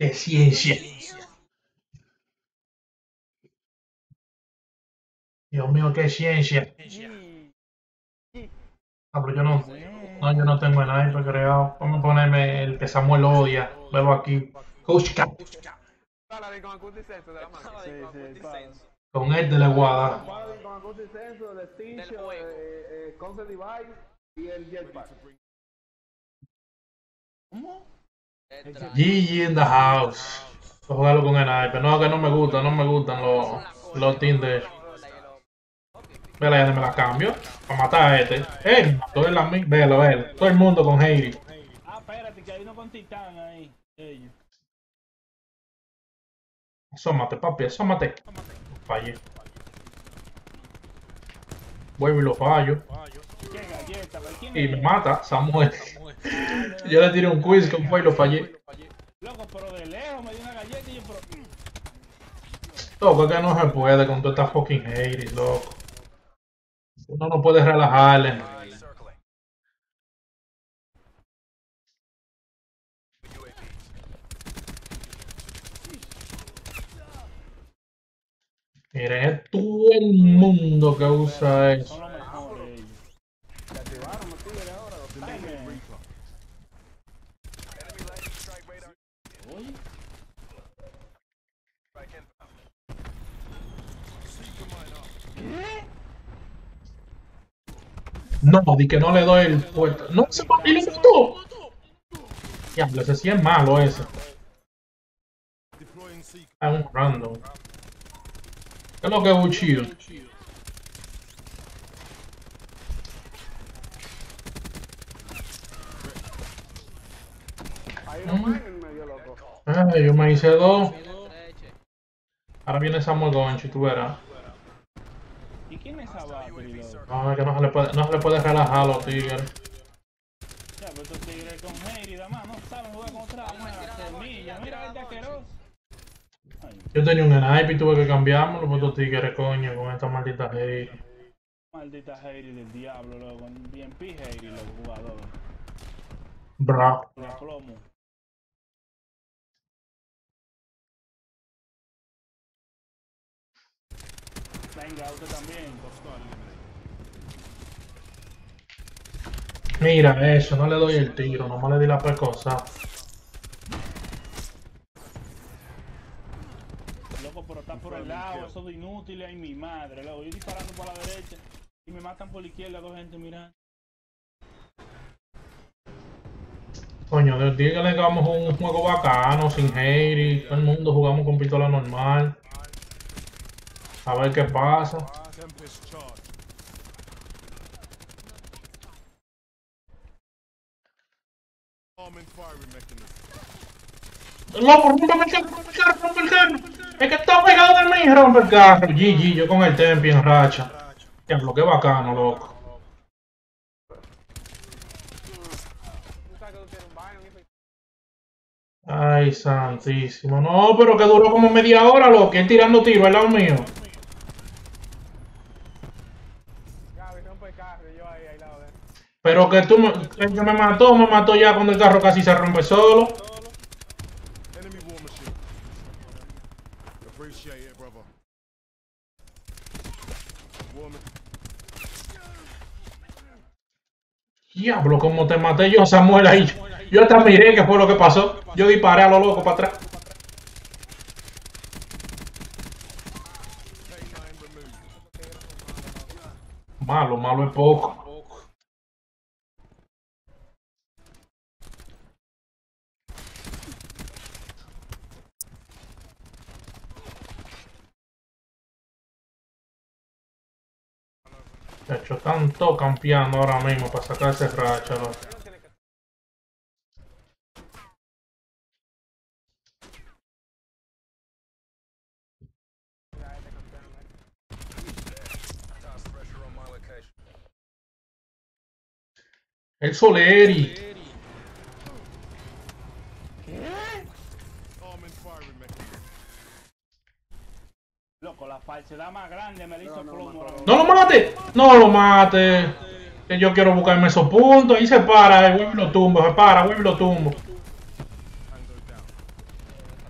¡Qué ciencia! Dios mío, qué ciencia. Ah, pero yo no, no, yo no tengo el sniper creado. Vamos a ponerme el que Samuel odia. Velo aquí. Coach Cap. Paladin con acuto y censo de la máquina. Con él de la guada. Paladin con acuto y censo, el extinction, concept device y el jetpack. ¿Cómo? GG in the house. Voy a jugarlo con el sniper. No, que no me gusta, no me gustan los teams de... Vela, ya me la cambio. Para matar a este. Todo es la misma. Velo, velo. Todo el mundo con Heiri. Ah, espérate, que hay uno con Titán ahí. Ellos. Asómate, papi, asómate. Fallé. Vuelvo y lo fallo. ¿Qué galleta? ¿Quién Y me es? mata, Samuel. Yo le tiré un quiz con fue y lo fallé. Loco, pero de lejos me dio una galleta y yo, pero... Loco, que no se puede con toda esta fucking Heiri, loco. Uno no puede relajarle. Miren, es todo el mundo que usa eso. Son los mejores ellos. Se activaron los tigres ahora, los tigres. Oye, No, di que no le doy el puesto. No, se papi le mató. Diablo, ese sí es malo ese. Es un random. ¿Qué es lo que es Uchido? Hay uno más en el medio, loco. Ay, yo me hice dos. Ahora viene Samuel Gonchi, tú verás. ¿y quién es Abatri, loco? No, es que no se le puede relajar a los tigres. Ya, pero estos tigres con Heiri, además, no saben jugar contra una semilla. Mira el de asqueroso. Ay, Yo tenía un sniper y tuve que cambiármelo por estos tigres, coño, con esta maldita Heiri. maldita Heiri del diablo, loco. Bien Heiri, los jugadores. Bra. De plomo. Venga, usted también. Mira eso, no le doy el tiro, nomás le di la precosa. Loco, pero está por el lado, eso de inútil, ay mi madre, loco. Yo disparando por la derecha y me matan por la izquierda dos gente mirando. Coño, dígale que vamos a un juego bacano, sin Heiri, todo el mundo jugamos con pistola normal. A ver qué pasa. Loco, rompe el carro, rompe el carro, rompe el carro. Es que está pegado de mí, rompe el carro. GG, yo con el tempi en racha. Diablo, qué bacano, loco. Tú sabes que tú tienes un Byron y Ay, santísimo. No, pero que duró como media hora, loco. Él tirando tiro al lado mío. Gaby rompe el carro y yo ahí al lado de él. Pero que tú el que me mató ya cuando el carro casi se rompe solo. Enemy war machine. Appreciate it, brother. Woman. Diablo, como te maté yo, Samuel, ahí. Yo hasta miré qué fue lo que pasó. Yo disparé a lo loco para atrás. K9 removed. Malo, malo es poco. De hecho, están todos campeando ahora mismo para sacarse racha, loco. El Soleri. Arm and firing mechanism. Loco, la falsedad más grande me la hizo plomo. ¡No lo mate! ¡No lo mate! Que yo quiero buscarme esos puntos. Ahí se para, vuelve y lo tumbo. Se para, vuelve y lo tumbo. Tango down.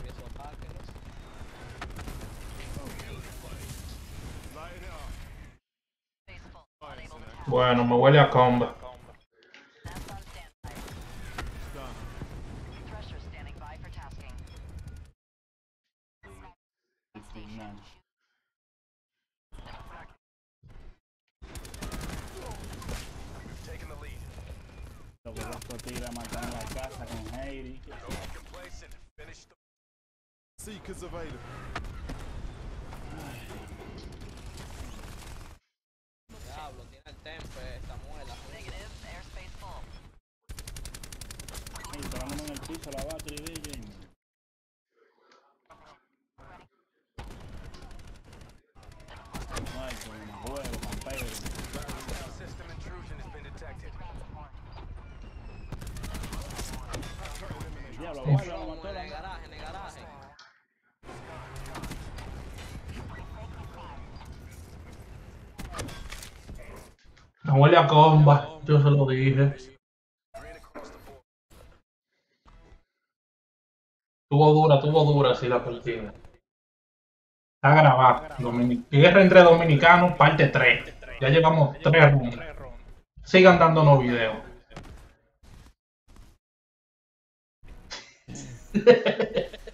Bueno, me huele a comba. Final. Lo que estos tigres matan en la casa con Heidi. Seekers evaded. Diablo, tiene el tempe, esta muela. Hey, parándome en el piso la battery de Jamie. Ay, con juego, campero. Diablo, abuelo, lo mató En la el garaje, en el garaje. Me huele a comba, yo se lo dije. Tuvo dura sí la partida. Está grabado. Guerra entre dominicanos, parte 3. Ya llevamos 3 rondas. Sigan dándonos videos.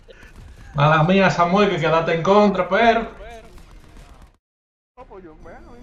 Mala mía, Samuel, que quedaste en contra, pero... No, pues yo, bueno,